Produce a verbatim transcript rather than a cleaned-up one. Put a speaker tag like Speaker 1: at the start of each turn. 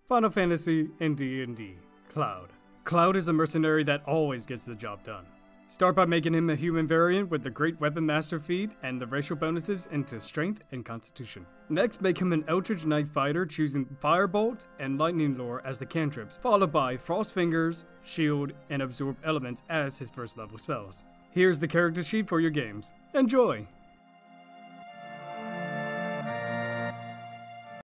Speaker 1: Final Fantasy and D and D. Cloud. Cloud is a mercenary that always gets the job done. Start by making him a human variant with the Great Weapon Master feat and the racial bonuses into Strength and Constitution. Next, make him an Eldritch Knight fighter, choosing Firebolt and Lightning Lore as the cantrips, followed by Frost Fingers, Shield, and Absorb Elements as his first level spells. Here's the character sheet for your games. Enjoy!